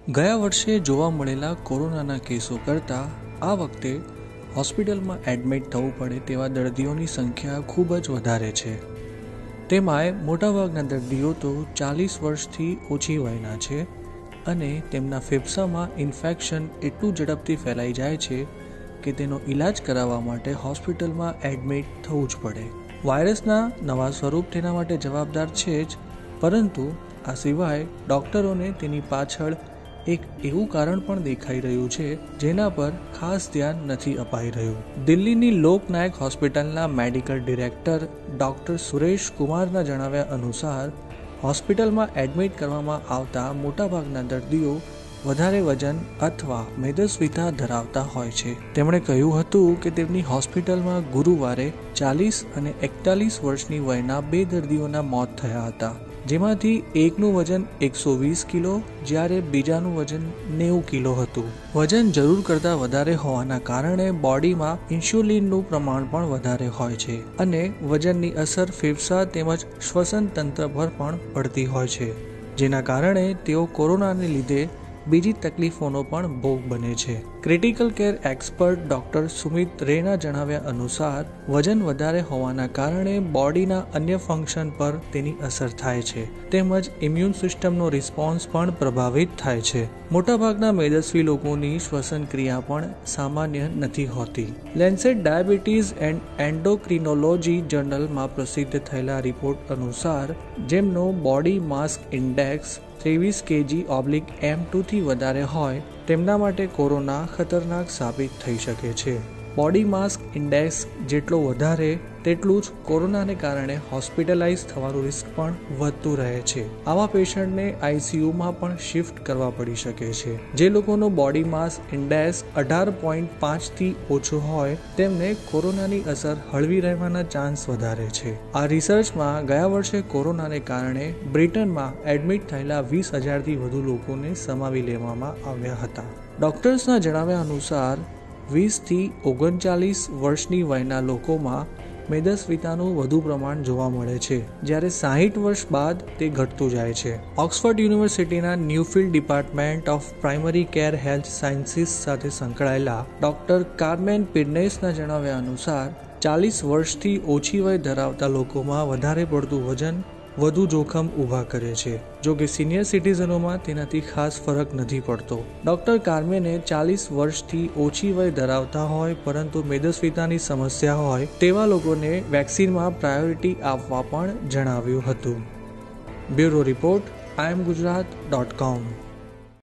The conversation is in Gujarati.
ગયા વર્ષે જોવા મળેલા કોરોનાના કેસો કરતાં આ વખતે હોસ્પિટલમાં એડમિટ થવું પડે તેવા દર્દીઓની સંખ્યા ખૂબ જ વધારે છે। તેમાંય મોટાભાગના દર્દીઓ તો 40 વર્ષથી ઓછી વયના છે અને તેમના ફેફસામાં ઇન્ફેક્શન એટલું ઝડપથી ફેલાઈ જાય છે કે તેનો ઇલાજ કરાવવા માટે હોસ્પિટલમાં એડમિટ થવું જ પડે। વાયરસના નવા સ્વરૂપ તેના માટે જવાબદાર છે જ, પરંતુ આ સિવાય ડૉક્ટરોને તેની પાછળ એક એવું કારણ પણ દેખાઈ રહ્યું છે જેના પર ખાસ ધ્યાન નથી અપાઈ રહ્યું। દિલ્હીની લોકનાયક હોસ્પિટલના મેડિકલ ડિરેક્ટર ડૉક્ટર સુરેશ કુમારના જણાવ્યા અનુસાર હોસ્પિટલમાં એડમિટ કરવામાં આવતા મોટાભાગના દર્દીઓ વધારે વજન અથવા મેદસ્વીતા ધરાવતા હોય છે। તેમણે કહ્યું હતું કે તેમની હોસ્પિટલમાં ગુરુવારે 40 અને 41 વર્ષની વયના 2 દર્દીઓના મોત થયા હતા, જેમાંથી એકનું વજન 120 કિલો જ્યારે બીજાનું વજન 90 કિલો હતું। વજન જરૂર કરતાં વધારે હોવાના કારણે બોડીમાં ઇન્સ્યુલિનનું પ્રમાણ પણ વધારે હોય છે અને વજનની અસર ફેફસા તેમજ શ્વસન તંત્ર પર પણ પડતી હોય છે, જેના કારણે તેઓ કોરોનાને લીધે બીજી તકલીફોનો પણ ભોગ બને છે। Critical care expert doctor Sumit રેના જણાવ્યા અનુસાર વજન વધારે હોવાના કારણે બોડીના અન્ય ફંક્શન પર તેની અસર થાય છે તેમજ ઇમ્યુન સિસ્ટમનો રિસ્પોન્સ પણ પ્રભાવિત થાય છે। મોટાભાગના મેદસ્વી લોકોની શ્વસન ક્રિયા પણ સામાન્ય નથી હોતી। લેન્સેટ ડાયાબિટીઝ એન્ડ એન્ડોક્રિનોલોજી જર્નલમાં પ્રસિદ્ધ થયેલા રિપોર્ટ અનુસાર જેમનો બોડી માસ ઇન્ડેક્સ 23 kg/m2 થી વધારે હોય તેમના માટે કોરોના ખતરનાક સાબિત થઈ શકે છે। બોડી માસ ઇન્ડેક્સ જેટલો વધારે તેટલું જ કોરોનાને કારણે હોસ્પિટલાઇઝ થવાનું રિસ્ક પણ વધતું રહે છે। આવા પેશન્ટને આઈસીયુમાં પણ શિફ્ટ કરવા પડી શકે છે। જે લોકોનો બોડી માસ ઇન્ડેક્સ 18.5 થી ઓછો હોય તેમને કોરોનાની અસર હળવી રહેવાના ચાન્સ વધારે છે। આ રિસર્ચમાં ગયા વર્ષે કોરોનાને કારણે બ્રિટનમાં એડમિટ થયેલા 20,000થી વધુ લોકોને સમાવી લેવામાં આવ્યા હતા। ડોક્ટર્સના જણાવ્યા અનુસાર 20 થી 39 વર્ષની વયના લોકોમાં મેદસ્વીતાનું વધુ પ્રમાણ જોવા મળે છે, જ્યારે 60 વર્ષ બાદ તે ઘટતું જાય છે। ઓક્સફર્ડ યુનિવર્સિટીના Nuffield department of primary care health sciences સાથે સંકળાયેલા ડૉક્ટર કાર્મેન પિર્નેસના જણાવ્યા અનુસાર 40 વર્ષથી ઓછી વય ધરાવતા લોકોમાં વધારે પડતું વજન વધુ જોખમ ઊભા કરે છે, જો કે સિનિયર સિટીઝનોમાં તેનાથી ખાસ ફરક નથી પડતો। ડૉક્ટર કાર્મેને 40 વર્ષથી ઓછી વય ધરાવતા હોય પરંતુ મેદસ્વીતાની સમસ્યા હોય તેવા લોકોને વેક્સિનમાં પ્રાયોરિટી આપવા પણ જણાવ્યું હતું। Bureau report, imgujarat.com।